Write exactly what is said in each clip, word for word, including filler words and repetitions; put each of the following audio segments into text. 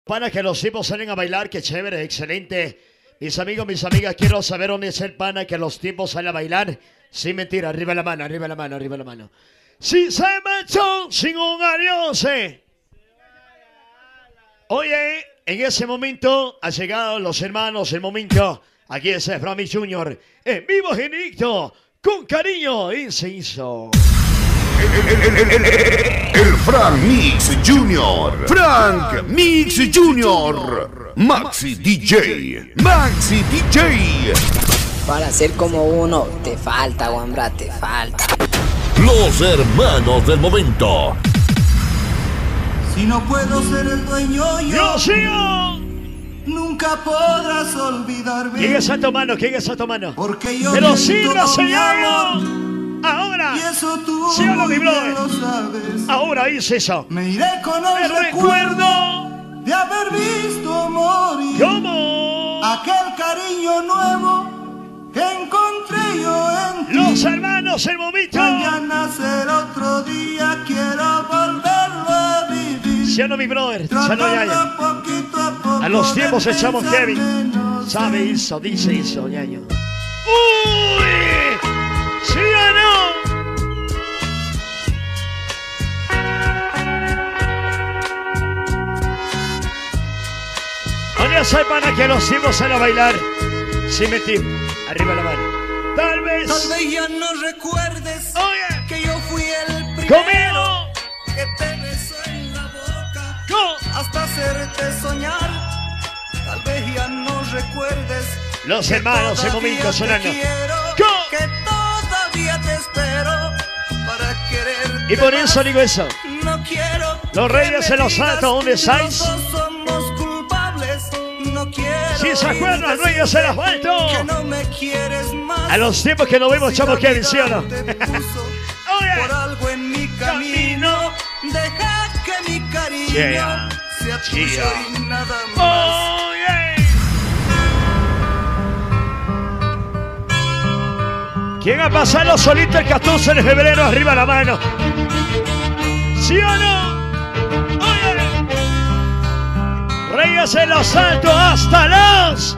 Para que los tipos salen a bailar, qué chévere, excelente. Mis amigos, mis amigas, quiero saber dónde es el pana que los tipos salen a bailar. Sin mentira, arriba la mano, arriba la mano, arriba la mano. Si se marchó sin un adiós. Eh. Oye, en ese momento han llegado los hermanos, el momento. Aquí es Frank Mix Junior, en vivo y directo, con cariño y se hizo. El, el, el, el, el, el Frank Mix Junior. Frank Mix Junior. Maxi D J. Maxi D J. Para ser como uno, te falta, Wambra, te falta. Los hermanos del momento. Si no puedo ser el dueño yo, ¡Yo sigo! Nunca podrás olvidarme. ¿Quién es Santo Mano? ¿Quién es Santo Mano? Porque yo ¡Que lo te sirva, todo mi señor! amor. Ahora, Y eso tú sí o no, mi muy bien brother. lo sabes. Ahora hice eso. Me iré con el Me recuerdo recuerdo. de haber visto morir ¿Cómo? aquel cariño nuevo que encontré yo en ti. Los hermanos, el momento. Mañana será otro día, quiero volverlo a vivir. ¿Sí o no, mi brother? ¿Sí o no, Yaya? Tratando poquito a poco A los tiempos de echamos pensar heavy. menos Sabe en eso, dice eso, Yayo. ¡Uy! ¿Sí o no? ¿Dónde es el pana que los tipos salen a bailar? Sin mentir, arriba la mano. Tal vez. Tal vez ya no recuerdes Oye, que yo fui el primero conmigo. que te besó en la boca Go. hasta hacerte soñar. Tal vez ya no recuerdes Los que hermanos en todavía momento te sonando. quiero, Go. que todavía te espero para quererte Y por más. eso digo eso. No quiero Los que reyes me en los digas saltos, ¿dónde que estáis? los dos somos culpables. No quiero Si se acuerdan, oír reyes en los decirte altos. que no me quieres más. A los tiempos que nos vemos, Si chamo, la que vida ¿sí o no? te puso Oye. por algo en mi camino, deja que mi cariño Yeah. sea tuyo Yeah. y nada más. Oye. ¿Quién ha pasado solito el catorce de febrero? Arriba la mano. ¿Sí o no? Oye. Reyes en los altos hasta los.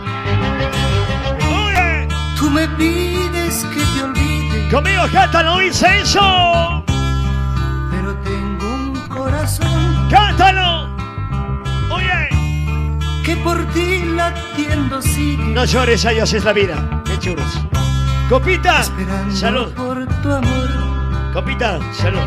Oye. Tú me pides que te olvide, Conmigo cántalo, incenso. pero tengo un corazón Cántalo. Oye. que por ti latiendo sigue. No llores, ay, así es la vida. Qué churros. Copita. Esperando Salud. por tu amor. Copita. Salud.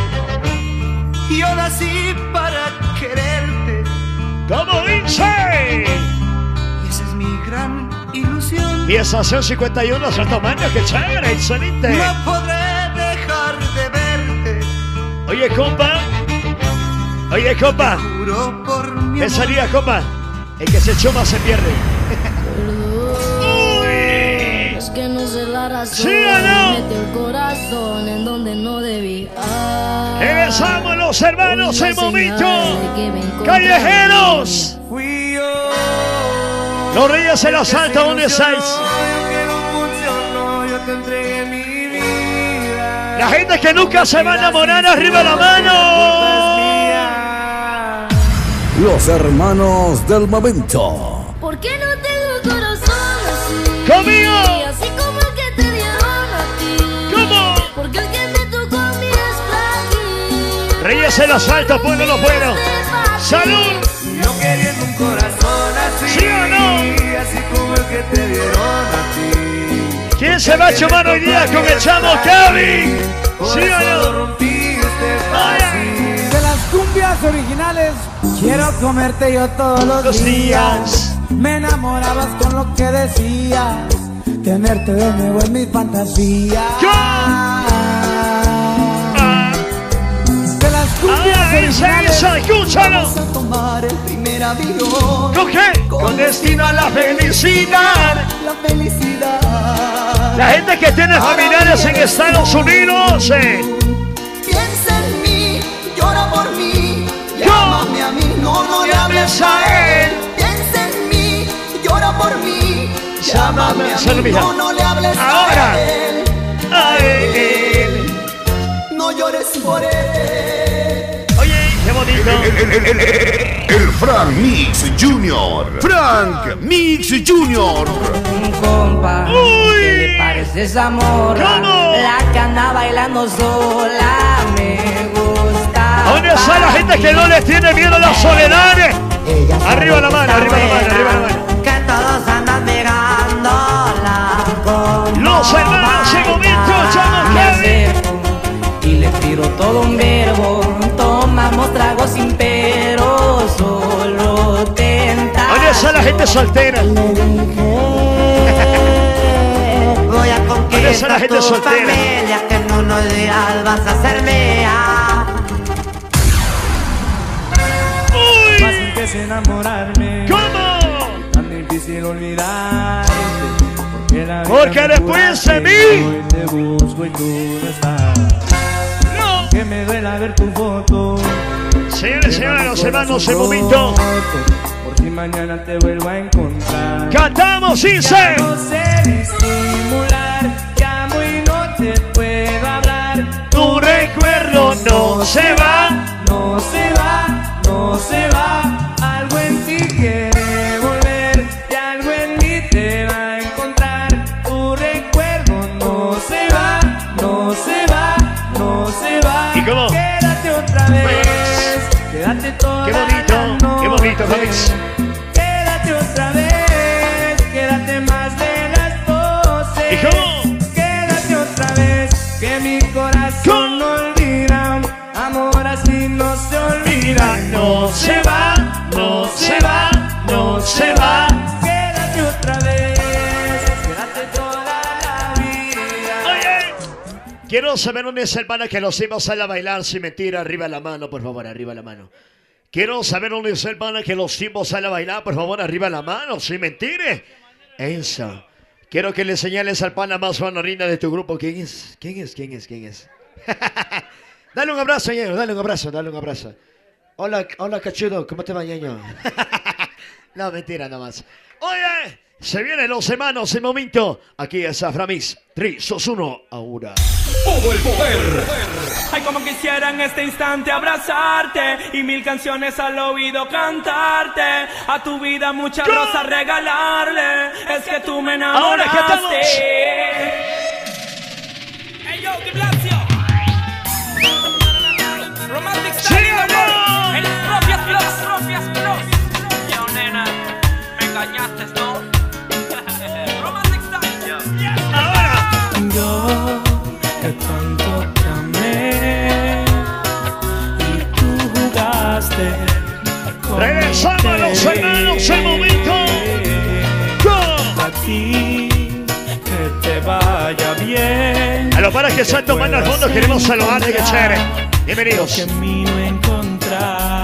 Yo nací para quererte ¿Cómo dice? y esa es mi gran ilusión. Pieza cincuenta y uno, Santo Mano, qué chévere, excelente. No podré dejar de verte. Oye, compa. Oye, compa. Juro por mi ¿Qué amor. salía, compa? El que se choma se pierde. Es que no sé la razón. ¿Sí o no? Mete el corazón en donde no debía. Regresamos los hermanos Una en momento. señal de que me encontré. Callejeros. Fui yo. Los reyes en los altos, ¿dónde estáis? Que no funcionó, yo te entregué mi vida. La gente que nunca se va a enamorar, arriba la mano. Los hermanos del momento. ¿Por qué no tengo corazón así? Conmigo. Así como el que te dieron a ti. ¿Cómo? Porque el que me tocó a mí es frágil. Reyes en los altos, puedo, no puedo. Salud. Yo queriendo un corazón así. ¿Sí o no? Así como el que te dieron a ti. ¿Quién se va a chumar hoy día con el chamo Kevin? ¿Sí o no? rompiste fácil. De las cumbias originales, quiero comerte yo todos los, Los días. Me enamorabas con lo que decías, tenerte de nuevo en mis fantasías. Ah. De las cumbias Ah, dice originales, eso, escúchalo. Vamos a tomar el primer avión. ¿Con qué? Con destino a la felicidad. La felicidad. La gente que tiene familiares en Estados Unidos. Eh. Piensa en mí, llora por mí. Yo. Llámame a mí, no, no le hables a él. Piensa en mí, llora por mí. Llámame a Salud, mí, mija. no, no le hables Ahora. a él. A él. No llores por él. Oye, qué bonito. El, el, el, el, el Frank Mix Junior. Frank Mix Junior. Compa, Uy. ¿qué le parece esa morra? ¿Cómo? La que anda bailando sola me gusta. ¿Dónde está la gente que no les tiene miedo a la soledad? Ella sabe Arriba la que mano, está arriba la mano, buena, arriba la mano. que todos andan pegándola como Los hermanos en momento, chamo me Kevin. acerco y le tiro todo un verbo. Tomamos tragos sin pero, solo tenta. ¿Dónde está la gente soltera? Le dije, voy a ¿Dónde está la conquistar gente tu soltera? familia, que en unos días vas a ser mía. Fácil que es enamorarme, ¿Cómo? tan difícil olvidarte. Porque, la vida Porque me después curaste, de mí. hoy te busco y tú no estás. No. Que me duela ver tu foto. Señores y señores, los hermanos en momento. Por si mañana te vuelvo a encontrar. Cantamos sin Ya ser. no sé disimular, llamo y no te puedo hablar. Tu recuerdo no se va. No se va, no se va. Algo en ti quiere volver y algo en mí te va a encontrar. Tu recuerdo no se va, no se va, no se va. ¿Y cómo? Quédate otra vez, quédate toda Qué bonito, la noche. qué bonito, Félix. Quédate otra vez, quédate más de las doce. ¿Y cómo? Quédate otra vez, que mi corazón no olvida. Amor así no se olvida. No se va, no se va, no se va. Quédate otra vez, quédate toda la vida. Oye, quiero saber dónde es el pana que los hijos sale a bailar sin mentira. Arriba la mano, por favor, arriba la mano. Quiero saber dónde es el pana que los tipos sale a bailar, por favor, arriba la mano, sin mentir. Eso. Quiero que le señales al pana más honorina de tu grupo. ¿Quién es? ¿Quién es? ¿Quién es? ¿Quién es? Dale un abrazo, ñeño, dale un abrazo, dale un abrazo. Hola, hola, cachudo, ¿cómo te va, ñeño? No, mentira, nada más. Oye, se vienen los hermanos en momento. Aquí es Aframix. tres, dos, uno, ahora. Todo el poder. Ay, como quisiera en este instante abrazarte y mil canciones al oído cantarte. A tu vida muchas ¿Qué? rosas regalarle. Es que tú me Ahora enamoraste. cantamos. Hey, yo, Di Blasio. Romantic Sí, Style, amor. amor. En propias plus, propias plus. Yo, nena, me engañaste, ¿no? Romantic Style. Ahora. Yo que tanto te amé y tú jugaste con Regresamos a los hermanos en momento. Go. A ti que te vaya bien. A los panas que están tomando al fondo queremos saludarte, que chévere. Bienvenidos. Que en mí no encontraste.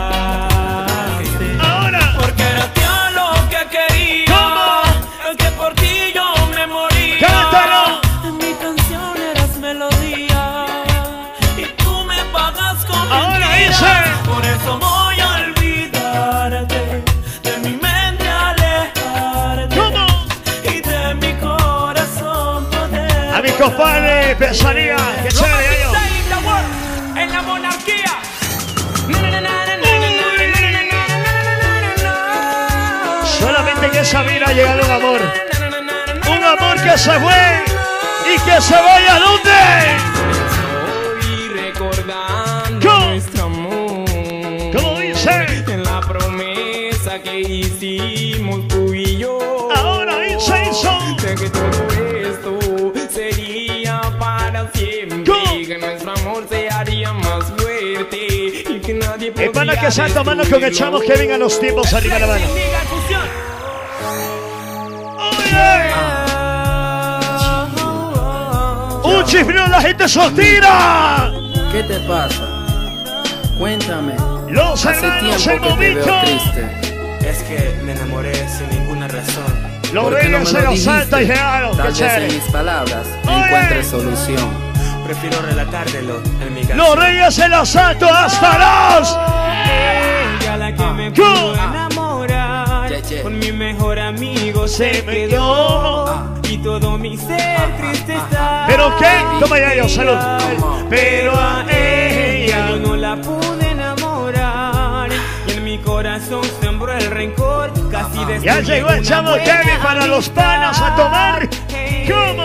Ahora. Porque era yo lo que quería. ¿Cómo? Es que por ti yo me moría. ¡Cántalo! En mi canción eras melodía. Y tú me pagas con Ahora mentiras. dice. Por eso voy a olvidarte. De mi mente alejarte. ¿Cómo? Y de mi corazón poder. A mi compadre, pesadilla. Que chévere, Romantic yo. Style, the world, en la monarquía. Solamente en esa vida ha llegado un amor. Un amor que se fue y que se vaya a dónde. Hoy recordando ¿Cómo? nuestro amor. ¿Cómo dice? En la promesa que hicimos tú y yo. Ahora dice eso. De que todo esto sería para siempre. ¿Cómo? Que nuestro amor se haría más fuerte. Y que nadie El pana podría que está tomando con el chamo que vengan los tiempos arriba de la mano. Oye. Un chiflido, la gente soltera. ¿Qué te pasa? Cuéntame. Los Hace hermanos en tiempo que te veo momento. triste. Es que me enamoré sin ninguna razón. Los ¿Por qué no reyes me se lo los salta y dijiste? regalos. Tal Qué vez en chévere. mis palabras Oye. encuentres solución. Prefiero relatártelo en mi canción. Los reyes del asalto hasta los. Ella la que me ¿Qué? pudo enamorar. Che, che. Con mi mejor amigo Se se me quedó. Y todo mi ser triste está. ¿Pero qué? Toma ya, yo, salud. Pero a ella yo no la pude enamorar. Y en mi corazón sembró el rencor. Casi destruye Ya llegó el una chavo buena Kevin para los panas a tomar. Hey, ¿Cómo?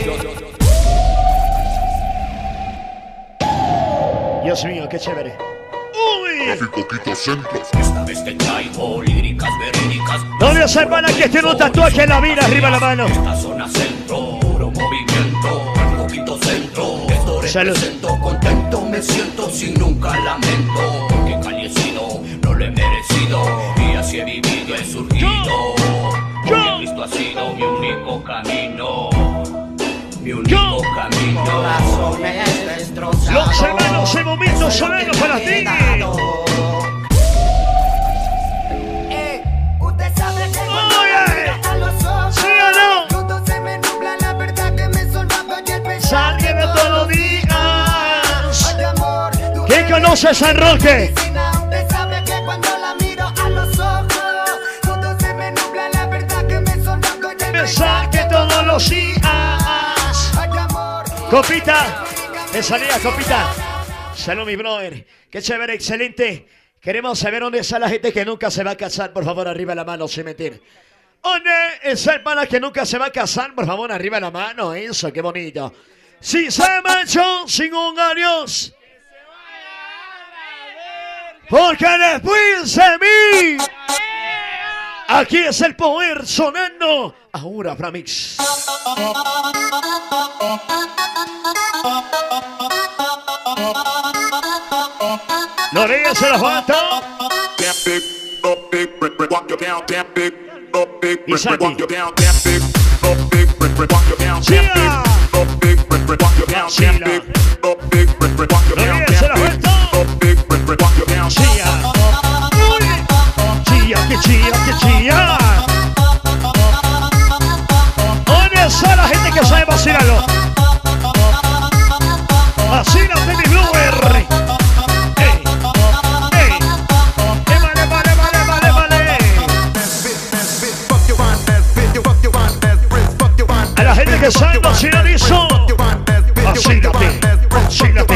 Dios mío, qué chévere. ¡Uy! Coquito Centros. Esta vez te traigo líricas verídicas. ¿Dónde se van a que tiene un tatuaje en la vida? Arriba la mano. Esta zona centro, puro movimiento. Coquito Centro. Esto represento, contento me siento sin nunca lamento. Porque callecido no lo he merecido. Y así he vivido, he surgido. Porque Cristo ha sido mi único camino. Mi único camino. Los hermanos en momentos solenos para ti. Usted sabe que cuando Oye. me mira a los ojos, ¿Sí o no? todo se me nubla, la verdad que me sonrojo y el pensar Salgue de todos los días. Ay, amor, tú ¿Quién conoce a San Roque? Usted sabe que cuando la miro a los ojos, todo se me nubla, la verdad que me sonrojo y el Pensar que todos los días. Ay, amor, Copita, de salida, Copita. Salud, mi brother. Qué chévere, excelente. Queremos saber dónde está la gente que nunca se va a casar. Por favor, arriba la mano, sin mentir. ¿Dónde está el pana que nunca se va a casar? Por favor, arriba la mano. Eso, qué bonito. Si se marchó sin un adiós. Porque después de mí. Aquí es el poder sonando. Ahora, Framix. Lorea se la falta. Y Santi. Chia. Chila. Lorea se la falta. Chia. Chía, que chía, que chía. ¿Dónde está la gente que sabe vacilarlo? Vacílate, mi bluer. Ey, ey. Eh, vale, vale, vale, vale, vale. A la gente que sabe vacilar eso. Vacílate, vacílate.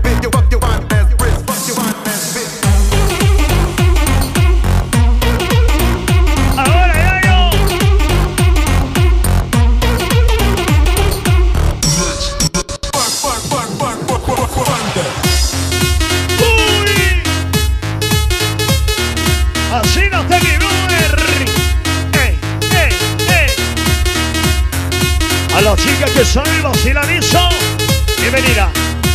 A la chica que sabe vacilar eso, bienvenida.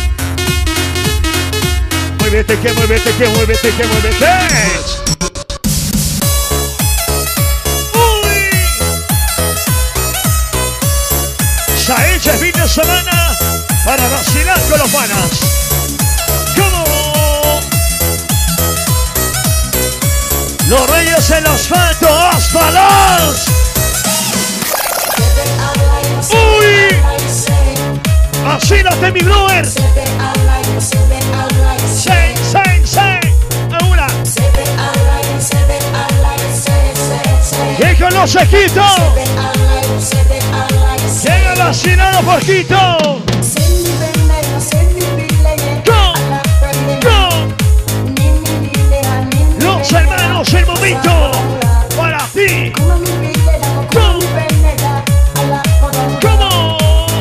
Muévete, que muévete, que muévete, que muévete. Uy. Saecha es fin de semana para vacilar con los panas. ¿Cómo? Los reyes en asfalto, asfalos. ¡Uy! ¡Vacílate, mi brother! ¡Say, say, say! ¡Ahora! ¿Quién conoce Quito? ¿Quién ha vacilado por Quito? ¡Go! ¡Go! Los hermanos, el momento para ti. ¡Go! ¿Cómo?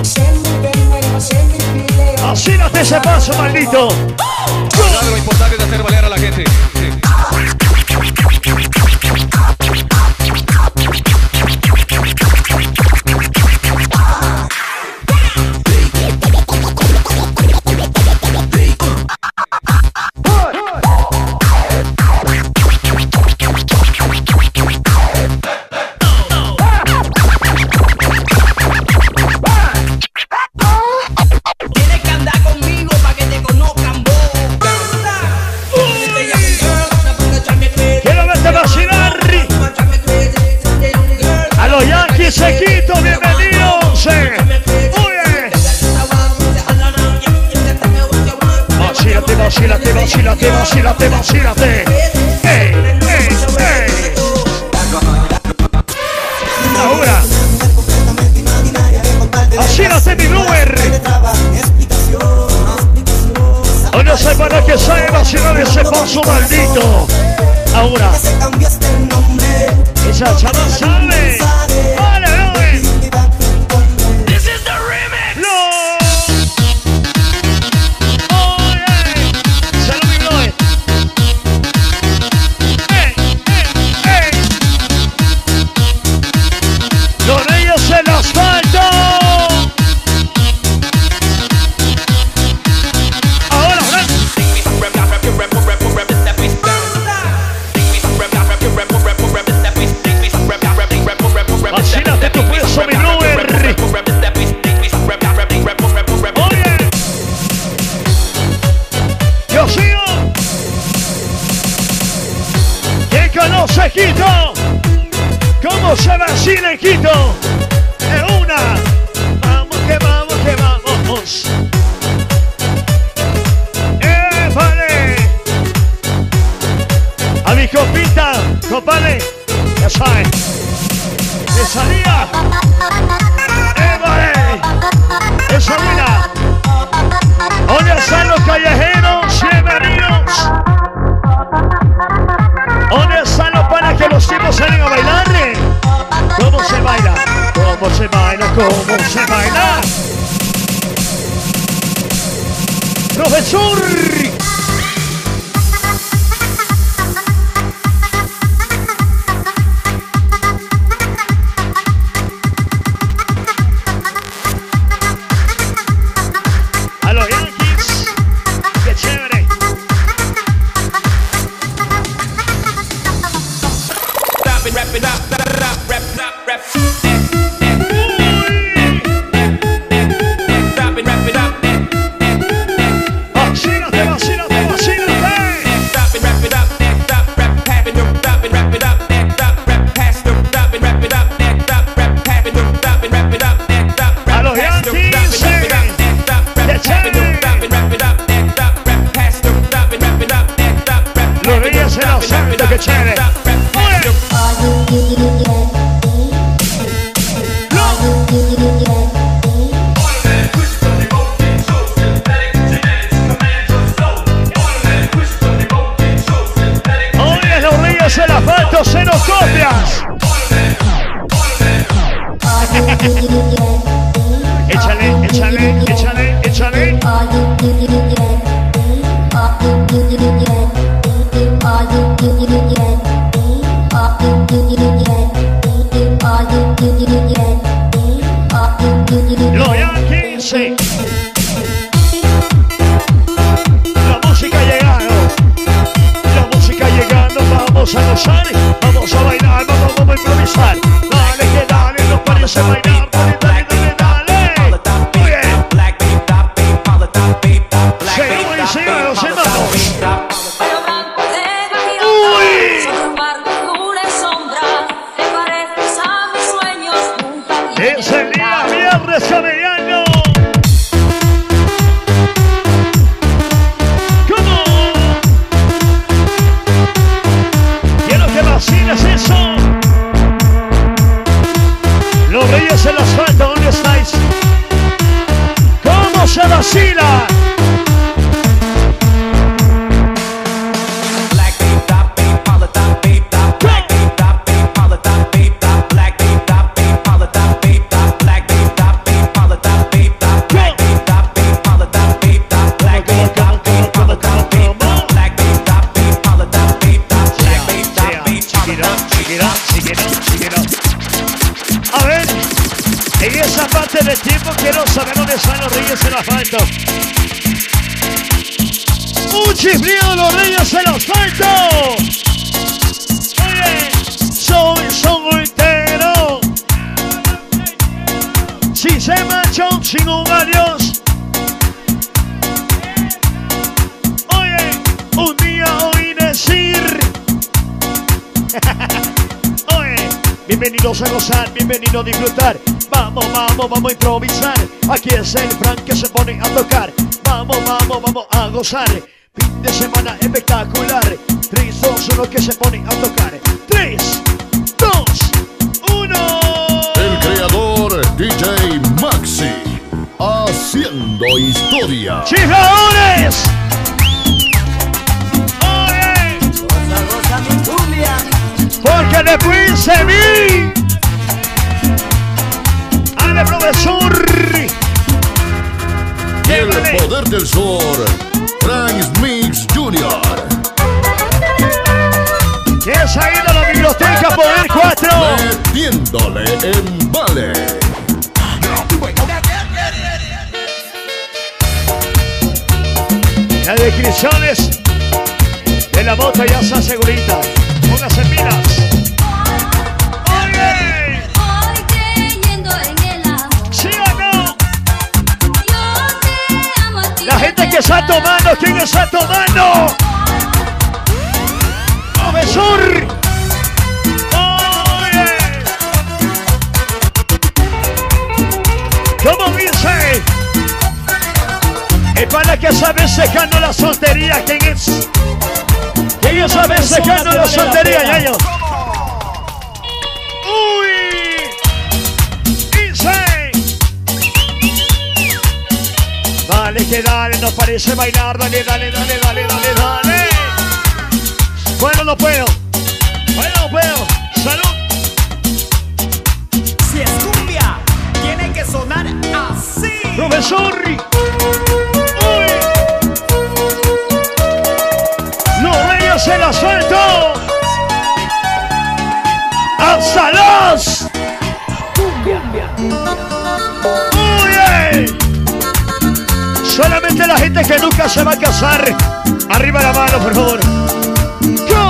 Vacílate ese paso, maldito. Claro, lo importante es hacer valer a la gente. Sequito, bienvenidos. Oye. Vacílate, vacílate, vacílate, vacílate, vacílate. Ey, ey, ey. Ahora. Vacílate, mi bluer. ¿Dónde se para que sabe vacilar ese paso maldito? Ahora. de Quito. ¿Cómo se vacila en Quito? Es una. Vamos que vamos que vamos. ¡Eh, vale! A mi compita, compadre, ya saben. ¡De salida! ¡Eh, vale! ¡Esa buena! ¿Dónde están los callejeros? Bienvenidos. ¿Dónde están los panas que los tipos salen a bailar? ¿Cómo se baila? ¿Cómo se baila? ¿Cómo se baila? ¡Profesor! A los Yankees, qué chévere. Stop it, wrap it up, wrap it up, wrap it up, wrap it up. Stop it, wrap it up. Vacílate, vacílate, vacílate. Stop it, wrap it up. Stop, wrap, tap it, stop it, wrap it up. Stop, wrap, pass, stop it, wrap it up. Stop, wrap, tap it, stop it, wrap it up. Stop, A los Yankees, qué chévere. Los Reyes se los santos, qué chévere. Oye, los Reyes el asfalto se nos copias. Échale, échale, échale, échale. Los Yankees, sí. La música llegando, la música llegando, vamos a gozar, vamos a bailar, vamos, vamos a improvisar. Dale que dale, los pares se bailan, dale, dale, dale, dale. Muy bien. Seguimos y seguimos los hermanos. Es el día viernes camellano. ¿Cómo? Quiero que vaciles eso. Los Reyes en el asfalto, ¿dónde estáis? ¿Cómo se vacila? A ver, en esa parte del tiempo quiero saber dónde están los Reyes en el asfalto. Un chiflido, los Reyes en el asfalto. Oye, soy soltero. Si se marchó sin un adiós. Oye, un día oí decir. Oye, bienvenidos a gozar, bienvenidos a disfrutar. Vamos, vamos, vamos a improvisar. Aquí es el Frank que se pone a tocar. Vamos, vamos, vamos a gozar. Fin de semana espectacular. tres, dos, uno que se pone a tocar. tres, dos, uno. El creador D J Maxi, haciendo historia. ¡Chifladores! Porque después se vi. ¡Ale, profesor! El poder del sur, Frank Mix Junior. ¿Qué es ahí de la biblioteca Poder cuatro? Metiéndole en vale. Las descripciones de la moto ya está segurita. Póngase pilas. ¡Oye! Hoy creyendo en el amor. ¿Sí o no? Yo te amo a ti. La gente que está tomando, ¿quién está tomando? Profesor. dejando la soltería. ¿Quién es? ¿Quién es a veces dejando la soltería, Yayo? Uy. Dice. Dale, que dale, no parece bailar. Dale, dale, dale, dale, dale, dale. Bueno, no puedo. Bueno, no puedo. Salud. Si es cumbia, tiene que sonar así. Profesor. Uy. Los Reyes del Asfalto. Hasta las. Cumbia. Uy. Solamente la gente que nunca se va a casar. Arriba la mano, por favor. Yo.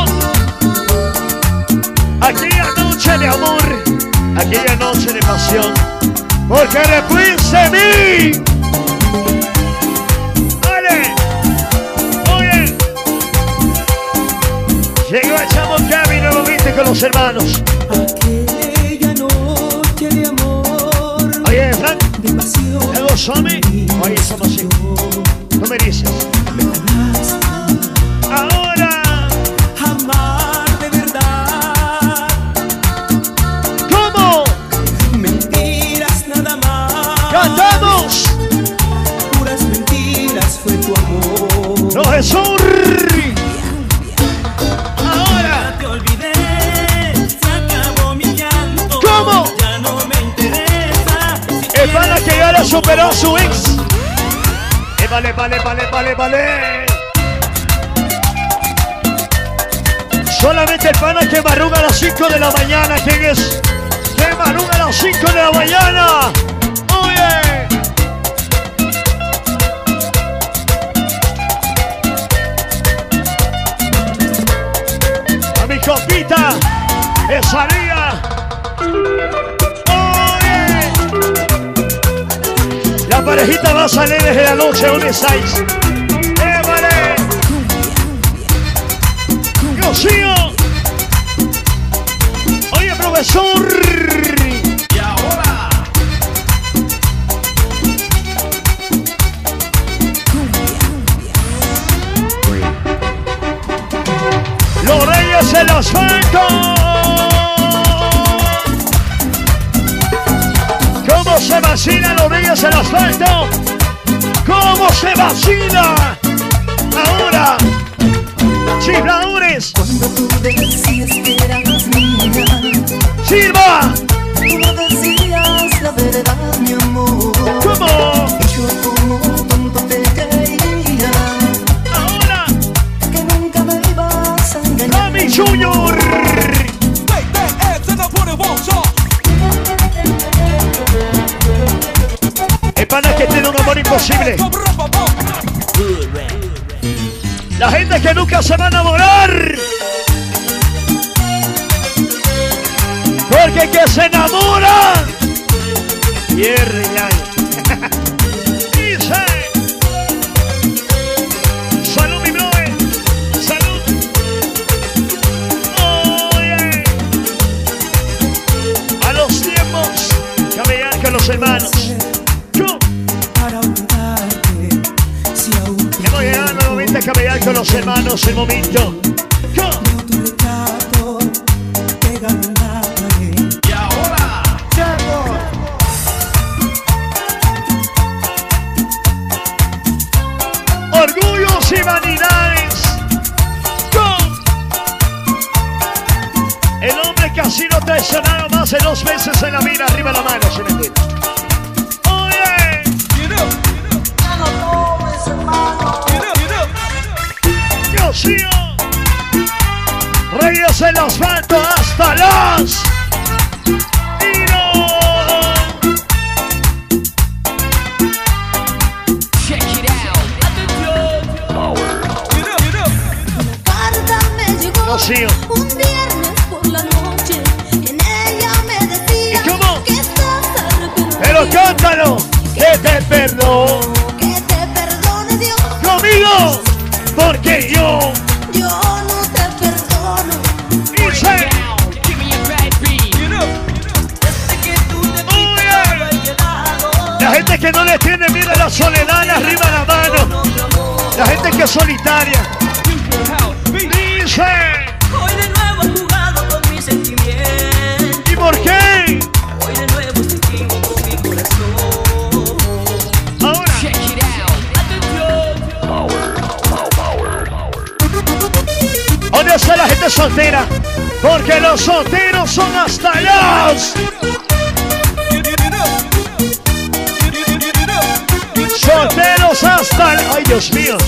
Aquella noche de amor. Aquella noche de pasión. Porque después de mí. Dale. Oye. Llegó el chamo Gaby nuevamente con los hermanos. Aquella noche de amor. Oye, Frank. De pasión. ¿Algo Somi? Oye, somos así. ¿Tú me dices? Ahora. Amar de verdad. ¿Cómo? Mentiras nada más. ¡Cantamos! Puras mentiras fue tu amor. ¡No, Jesús! Ahora. Ya te olvidé, se acabó mi llanto. ¿Cómo? Ya no me interesa. Si El pana que ya le superó a su ex. Eh, vale, vale, vale, vale, vale. Solamente el pana que madruga a las cinco de la mañana. ¿Quién es? Que madruga a las cinco de la mañana. Oye. A mi copita. Esa día. Oye. La parejita va a salir desde la noche. ¿Dónde estáis? ¡Eh, vale! ¡Dios mío! Oye, profesor. Y ahora. Los Reyes del Asfalto. ¿Cómo se vacila los Reyes del Asfalto? ¿Cómo se vacila? Ahora. Chifladores. Cuando tú decías que eras mía. ¡Sirva! Tú decías la verdad, mi amor. ¿Cómo? Y yo como tonto te creía. Ahora. Que nunca me ibas a engañar. ¡Mami Junior! El pana que tiene un amor imposible. La gente que nunca se va a enamorar. Porque el que se enamora pierde ya. Dice. Salud, mi brother. Salud. Oye. A los tiempos camellar con los hermanos. Yo. Para olvidarte, si aún te Hemos llegado nuevamente a camellar con los hermanos. El momento. Yo. veo tu retrato pegado en la pared. Y ahora. Llego. Orgullos y vanidades. Yo. El hombre que ha sido traicionado más de dos veces en la vida. Arriba la mano, si me entiendes. Oye. Dios mío. Reyes del Asfalto hasta las. Rocío. Un viernes por la noche, y en ella me decía. ¿Y cómo? Que estás arrepentido. Pero cántalo. Que te perdono. Que te perdone Dios. Conmigo. Porque yo. Yo no te perdono. Dice. La gente que no le tiene miedo a la soledad, arriba la mano. La gente que es solitaria. Dice. Hoy de nuevo he jugado con mis sentimientos. ¿Y por qué? Hoy de nuevo estoy vivo con mi corazón. Ahora. Check it out. Atención. Power, power, power. ¿Dónde está la gente soltera? Porque los solteros son hasta los. Solteros hasta el... Ay, Dios mío.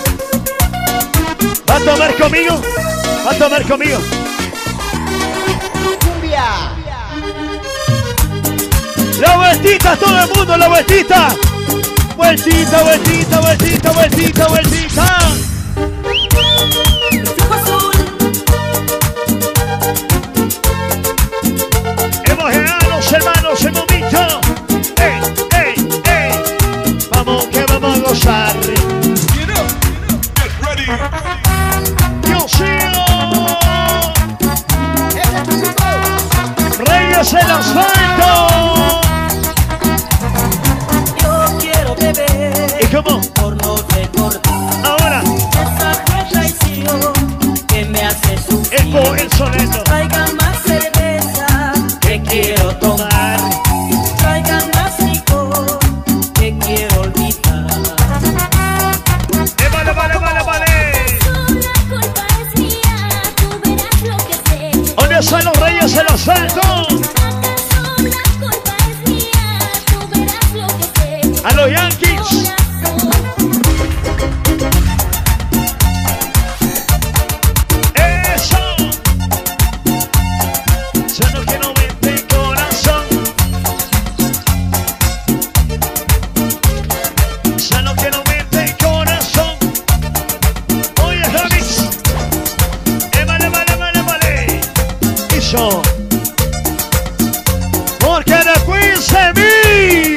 ¿Va a tomar conmigo? ¿Va a tomar conmigo? Cumbia. La vueltita, todo el mundo, la vueltita. Vueltita, vueltita, vueltita, vueltita, vueltita. Hemos llegado los hermanos en momento. ¡Ey, ey, ey! Vamos que vamos a gozar. Dios mío. Reyes el asfalto. Yo quiero beber. ¿Y cómo? Por no recordar. Ahora. Esa traición que me hace sufrir. El po, el soneto. Traigan más cerveza que quiero tomar. Traigan más licor que quiero olvidar. Eh, vale, vale, vale, vale. La culpa es mía, tú verás lo que sé. ¿Dónde están los reyes del asfalto? La culpa es mía, tú verás lo que sé. A los Yankees. Eso. Solo que no vente corazón. Solo que no vente corazón. Oye, Javis. Eh, vale, vale, vale, vale. Eso. Porque después de mí.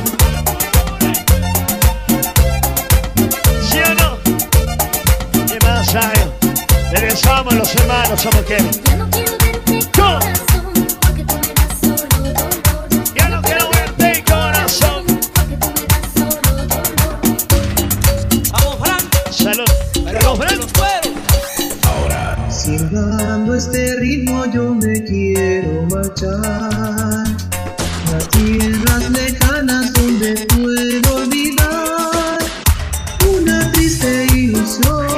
¿Sí o no? ¿Qué más hay? Regresamos los hermanos, somos que. Ya no quiero verte corazón, porque tú me das solo dolor. Ya no quiero verte corazón. Porque tú me das solo dolor. Vamos, Frank. Salud. Vamos, Frank. Silbando este ritmo yo me quiero marchar a tierras lejanas donde puedo olvidar una triste ilusión.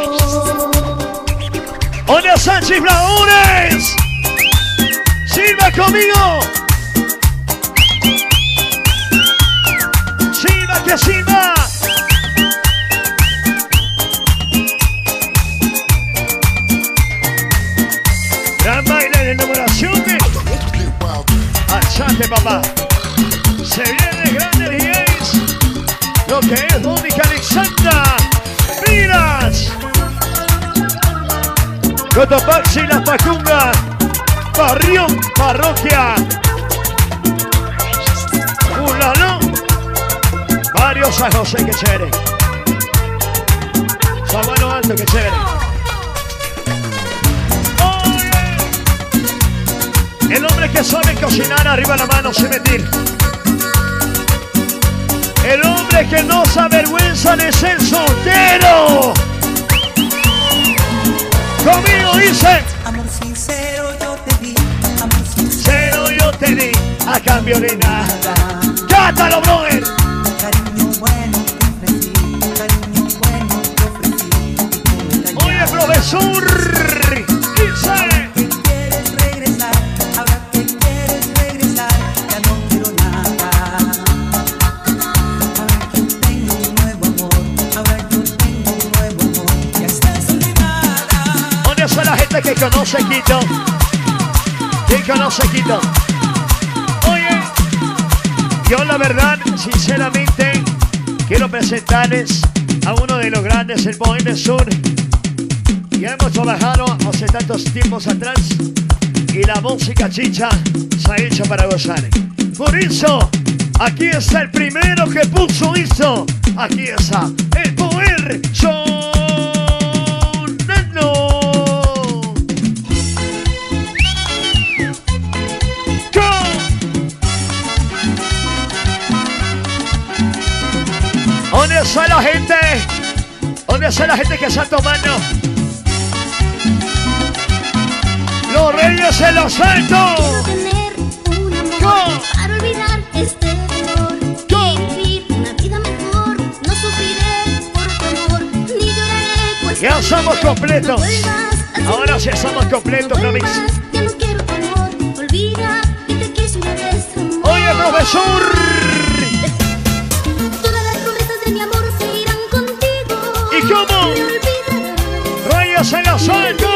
¡Hola, Sánchez Blaones! ¡Silba conmigo! ¡Silba que silba! Gran baile de enamoración de... ¡Achate, papá! Se viene grande D Js. Lo que es Mónica Alexandra. ¡Miras! Cotopaxi, La Pacunga, Barrión, Parroquia, Ulano, Barrio San José, que chévere. San Juan Alto, que chévere. Oye. El hombre que sabe cocinar, arriba la mano, sin mentir. El hombre que no se avergüenza de ser soltero. Conmigo dice. Amor sincero yo te di, amor sincero yo te di, a cambio de nada. ¡Cátalo, brother! Cariño bueno te ofrecí, cariño bueno te ofrecí. Oye, profesor, dice. Que quieres regresar, ahora que quieres regresar, ya no quiero nada. Ahora yo tengo un nuevo amor, ahora yo tengo un nuevo amor, ya estás olvidada. ¿Dónde está la gente que conoce Quito? ¿Quién conoce Quito? Oye, yo la verdad, sinceramente, quiero presentarles a uno de los grandes, el Bohemio Sur. Ya hemos trabajado hace tantos tiempos atrás y la música chicha se ha hecho para gozar. Por eso, aquí está el primero que puso esto. Aquí está el poder sonando. ¿Dónde está la gente ¿Dónde está la gente que está tomando? Los reyes en los altos. Para olvidar este dolor y vivir una vida mejor. No sufriré por tu amor, ni lloraré pues ya estamos completos. No ahora sí estamos completos, no Mix. Ya no quiero tu amor, olvida que te quise una vez. Oye, profesor. Todas las promesas de mi amor se irán contigo. ¿Y cómo? Reyes en los altos.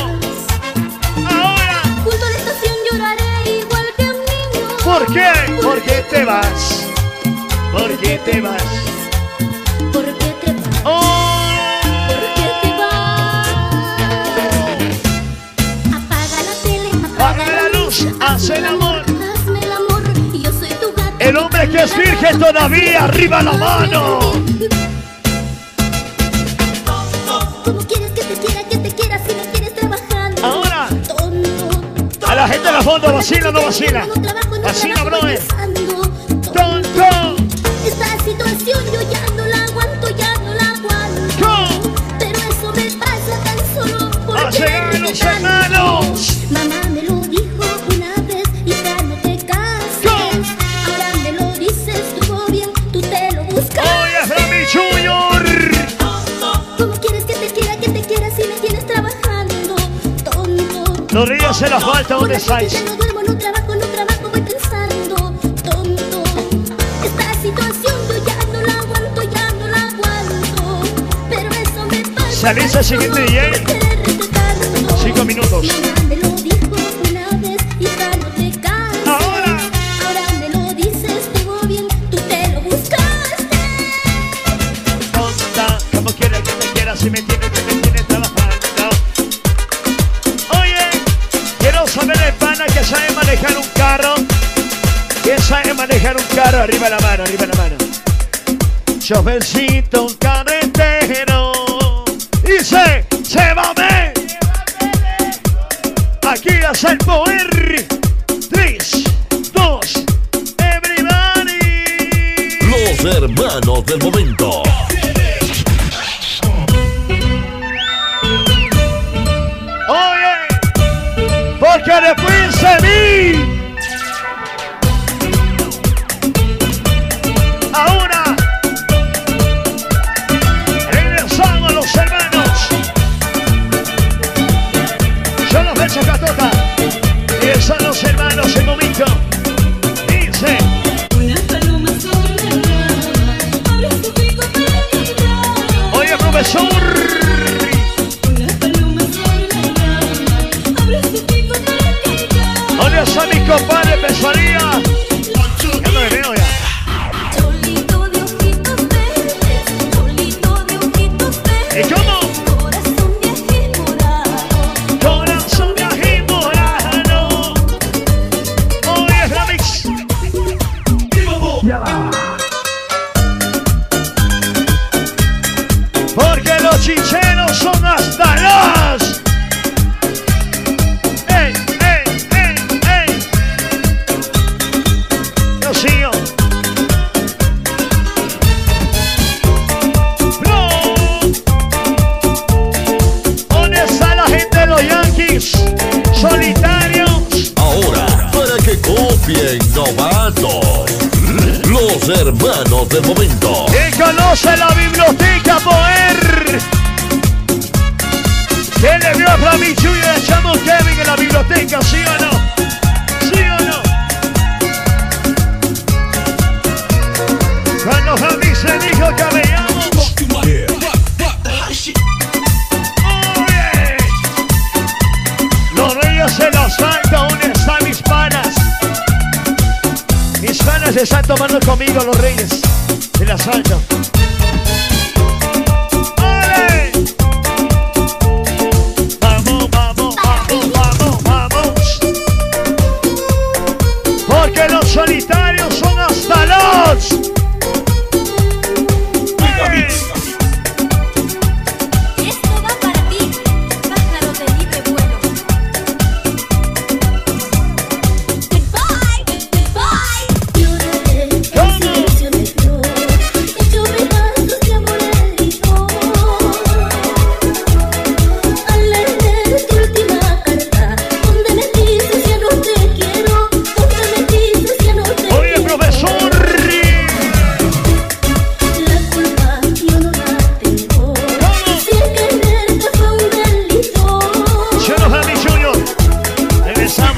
Ahora. Junto a la estación lloraré igual que un niño. ¿Por qué? ¿Por qué te vas? ¿Por qué te vas? ¿Por qué te vas? Oh. ¿Por qué te vas? Apaga la tele, apaga, apaga la luz, haz el amor. Hazme el amor y yo soy tu gato. El hombre que es virgen todavía, arriba la mano. ¿Cómo quieres que te quiera, que te quiera si me quieres trabajando? Ahora. Tonto. A la gente de la fondo, vacila o no vacila. Vacila, brother. Tonto. Esta situación yo ya no la aguanto, ya no la aguanto. Pero eso me pasa tan solo porque ¡a llegar los hermanos! Mamá me lo dijo una vez y ya no te cases. Ahora me lo dices, estuvo bien, tú te lo buscas. ¡Oye, Flammy Junior! ¿Cómo quieres que te quiera, que te quiera si me tienes trabajando? Tonto. Los ríos se los falta, ¿dónde estáis? No duermo, no trabajo, no trabajo, voy pensando. Tonto. Esta situación yo ya no la aguanto, ya no la aguanto. Pero eso me pasa. Salís al siguiente D J. Cinco minutos. Mamá me lo dijo una vez y ya no te cases. Ahora. Ahora me lo dices, estuvo bien, tú te lo buscaste. Tonta, ¿cómo quieres que te quiera si me tienes, que me tienes trabajando? Oye, quiero saber el pana que sabe manejar un carro. Que sabe manejar un carro, arriba la mano, arriba la mano. Chofercito carretero. Y se, se va a ver. Aquí hace el poder. Tres, dos, everybody. Los hermanos del momento. Oye, porque después de mí. Ahora regresamos los hermanos. Yo los beso catota. Y están los hermanos en momento. Dice. Una paloma sobre la rama, abre su pico para cantar. Oye, profesor. Una paloma sobre la rama, abre su pico para cantar. ¿Dónde está mi compadre Pesadilla? Ya no me veo ya. Cholito de ojitos verdes, cholito de ojitos verdes. ¿Y cómo? Corazón viaje morado, Corazón viaje morado. Oye, Flamix. Porque los chicheros son hasta las. ¡Ey, ey, ey, ey! Dios mío. ¡No! ¿Dónde está la gente de los Yankees? Solitarios. Ahora, para que copien novatos. Los hermanos del momento. ¿Quién conoce la biblioteca Poder? ¿Quién le vio a Flammy Junior y a Chamo Kevin en la biblioteca? ¿Sí o no? ¿Sí o no? Cuando Flammy se dijo que veíamos. Oye, los reyes se los falta. ¿Dónde están mis panas? Mis panas se están tomando conmigo los reyes del asalto. ¡Ole! Vamos, vamos, vamos, vamos, vamos. Porque los solitarios son hasta los. ¡Ole! esto va para ti, pájaro de libre vuelo. Goodbye, goodbye. Lloraré en silencio de flor, hecho verdad.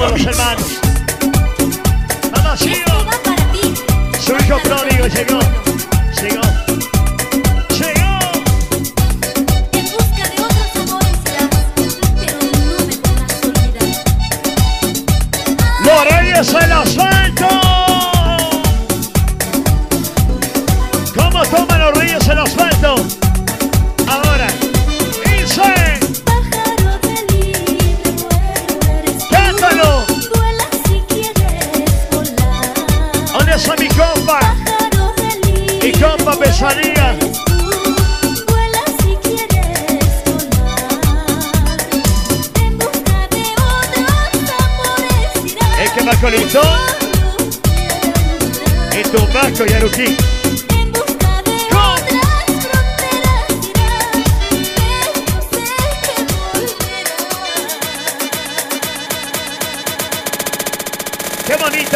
todos los hermanos. Vamos, sigo. Su hijo pródigo llegó. Llegó. Llegó. En busca de otros amores irás, pero no me podrás olvidar. Los Reyes del Asfalto. ¿Cómo toman los Reyes el asfalto? Ahora, dice. Pájaro de libre vuelo eres tú. ¡Cántalo! Vuela si quieres volar. ¿Dónde está mi compa? Pájaro de libre Mi compa Pesadilla. eres tú. Vuela si quieres volar. En busca de otros amores irás. El que más colito. Y Tumbaco y Aruquí. ¡Qué bonito!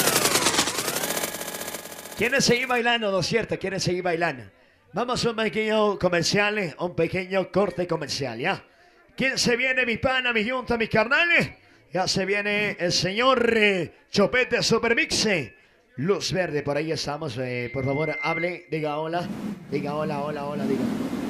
¿Quieren seguir bailando, no es cierto? ¿Quieren seguir bailando? Vamos a un pequeño comercial, un pequeño corte comercial, ¿ya? ¿Quién se viene, mi pana, mi yunta, mis carnales? Ya se viene el señor eh, Chopete Supermixe. Luz verde, por ahí estamos. Eh, por favor, hable, diga hola. Diga hola, hola, hola, diga.